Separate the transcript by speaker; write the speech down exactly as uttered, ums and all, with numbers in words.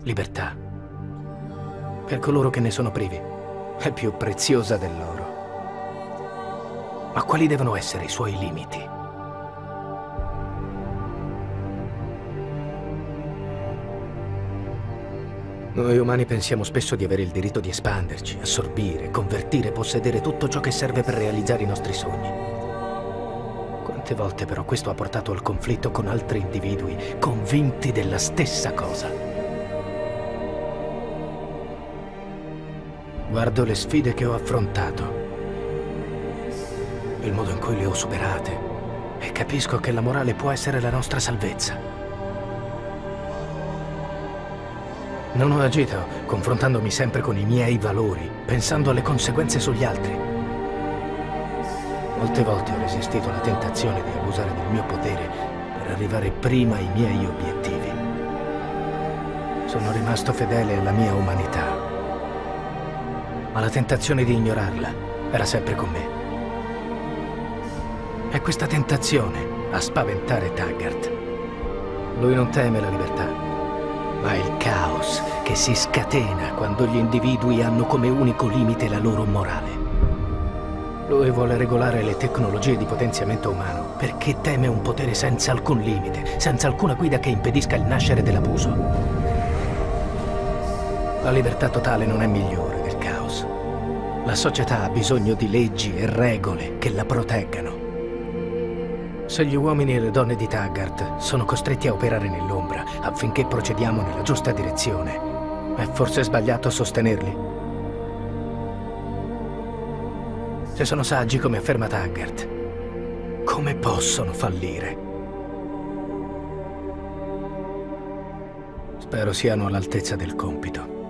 Speaker 1: libertà, per coloro che ne sono privi, è più preziosa dell'oro. Ma quali devono essere i suoi limiti? Noi umani pensiamo spesso di avere il diritto di espanderci, assorbire, convertire, possedere tutto ciò che serve per realizzare i nostri sogni. Quante volte però questo ha portato al conflitto con altri individui, convinti della stessa cosa. Guardo le sfide che ho affrontato, il modo in cui le ho superate, e capisco che la morale può essere la nostra salvezza. Non ho agito confrontandomi sempre con i miei valori, pensando alle conseguenze sugli altri. Molte volte ho resistito alla tentazione di abusare del mio potere per arrivare prima ai miei obiettivi. Sono rimasto fedele alla mia umanità, ma la tentazione di ignorarla era sempre con me. È questa tentazione a spaventare Taggart. Lui non teme la libertà, ma il caos che si scatena quando gli individui hanno come unico limite la loro morale. Lui vuole regolare le tecnologie di potenziamento umano perché teme un potere senza alcun limite, senza alcuna guida che impedisca il nascere dell'abuso. La libertà totale non è migliore del caos. La società ha bisogno di leggi e regole che la proteggano. Se gli uomini e le donne di Taggart sono costretti a operare nell'ombra affinché procediamo nella giusta direzione, è forse sbagliato sostenerli? Se sono saggi come afferma Taggart, come possono fallire? Spero siano all'altezza del compito.